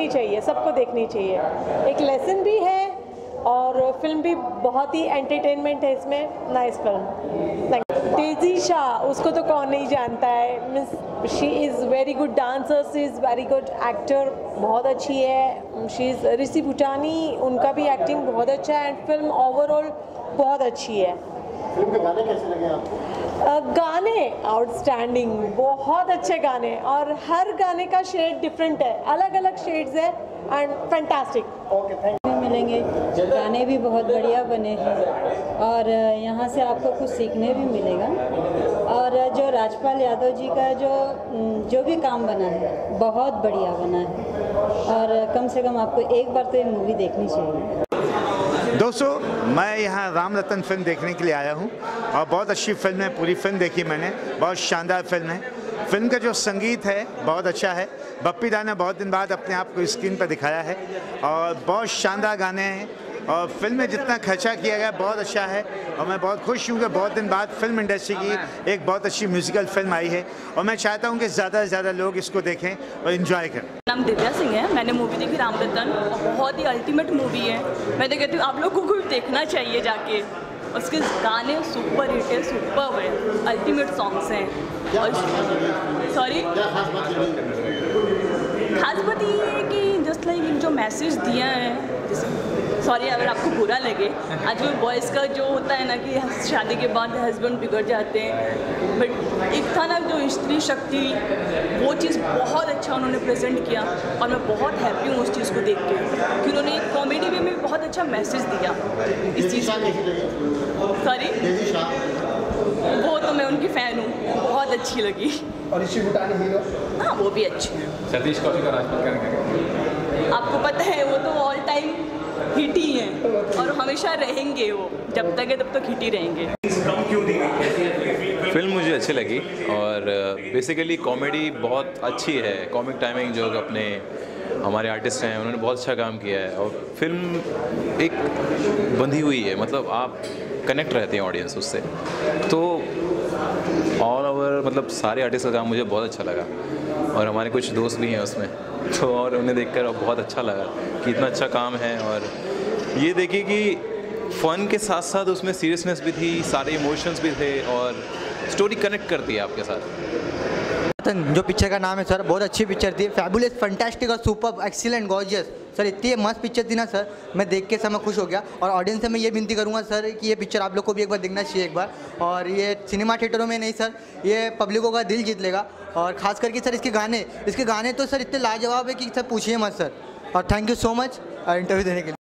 देखनी चाहिए, सबको देखनी चाहिए। एक लेसन भी है और फिल्म भी बहुत ही एंटरटेनमेंट है इसमें। Nice film. डेजी शाह, उसको तो कौन नहीं जानता है। Means she is very good dancer, she is very good actor, बहुत अच्छी है। शी इज़ ऋषि भूटानी, उनका भी एक्टिंग बहुत अच्छा है एंड फिल्म ओवरऑल बहुत अच्छी है। फिल्म के गाने कैसे लगे आपको? गाने आउटस्टैंडिंग, बहुत अच्छे गाने और हर गाने का शेड डिफरेंट है, अलग अलग शेड्स है and fantastic. Okay, thank you. मिलेंगे, गाने भी बहुत बढ़िया बने हैं और यहाँ से आपको कुछ सीखने भी मिलेगा। और जो राजपाल यादव जी का जो भी काम बना है बहुत बढ़िया बना है और कम से कम आपको एक बार तो ये मूवी देखनी चाहिए। दोस्तों, मैं यहाँ राम रतन फिल्म देखने के लिए आया हूँ और बहुत अच्छी फिल्म है। पूरी फिल्म देखी मैंने, बहुत शानदार फिल्म है। फिल्म का जो संगीत है बहुत अच्छा है। बप्पी दा ने बहुत दिन बाद अपने आप को स्क्रीन पर दिखाया है और बहुत शानदार गाने हैं और फिल्म में जितना खर्चा किया गया बहुत अच्छा है और मैं बहुत खुश हूँ कि बहुत दिन बाद फिल्म इंडस्ट्री की एक बहुत अच्छी म्यूज़िकल फिल्म आई है और मैं चाहता हूँ कि ज़्यादा से ज़्यादा लोग इसको देखें और इन्जॉय करें। नाम दिव्या सिंह है, मैंने मूवी देखी राम रतन, बहुत ही अल्टीमेट मूवी है। मैं तो कहती हूँ आप लोगों को भी देखना चाहिए जाके। उसके गाने सुपर हिट है, सुपर है, अल्टीमेट सॉन्ग्स हैं। सॉरी, खास बात ये है कि जस्ट लाइक जो मैसेज दिया है, सॉरी अगर आपको बुरा लगे, आजकल बॉयज़ का जो होता है ना कि शादी के बाद हस्बैंड बिगड़ जाते हैं, बट एक था ना जो स्त्री शक्ति, वो चीज़ बहुत अच्छा उन्होंने प्रेजेंट किया और मैं बहुत हैप्पी हूँ उस चीज़ को देख के कि उन्होंने एक कॉमेडी वे में बहुत अच्छा मैसेज दिया इस चीज़ को। सॉरी, वो तो मैं उनकी फ़ैन हूँ, बहुत अच्छी लगी। और ऋषि भूटानी हीरो? हाँ, वो भी अच्छे हैं। सतीश कौशिक का राजपूत करेंगे, आपको पता है वो तो ऑल टाइम हिट ही हैं और हमेशा रहेंगे, वो जब तक है तब तक हिट ही रहेंगे। फिल्म मुझे अच्छी लगी और बेसिकली कॉमेडी बहुत अच्छी है। कॉमिक टाइमिंग जो अपने हमारे आर्टिस्ट हैं उन्होंने बहुत अच्छा काम किया है और फिल्म एक बंधी हुई है, मतलब आप कनेक्ट रहते हैं ऑडियंस उससे। तो ऑल ओवर मतलब सारे आर्टिस्ट का काम मुझे बहुत अच्छा लगा और हमारे कुछ दोस्त भी हैं उसमें, तो और उन्हें देखकर बहुत अच्छा लगा कि इतना अच्छा काम है। और ये देखिए कि फ़न के साथ साथ उसमें सीरियसनेस भी थी, सारे इमोशंस भी थे और स्टोरी कनेक्ट करती है आपके साथ। जो पिक्चर का नाम है सर, बहुत अच्छी पिक्चर थी, फैबुलस, फैंटास्टिक और सुपर एक्सीलेंट, गॉर्जियस सर। इतनी मस्त पिक्चर थी ना सर, मैं देख के समय खुश हो गया और ऑडियंस से मैं ये विनती करूंगा सर कि ये पिक्चर आप लोग को भी एक बार देखना चाहिए एक बार। और ये सिनेमा थिएटरों में नहीं सर, ये पब्लिकों का दिल जीत लेगा और ख़ास करके सर इसके गाने तो सर इतने लाजवाब है कि सर पूछिए मत सर। और thank you so much interview देने के लिए।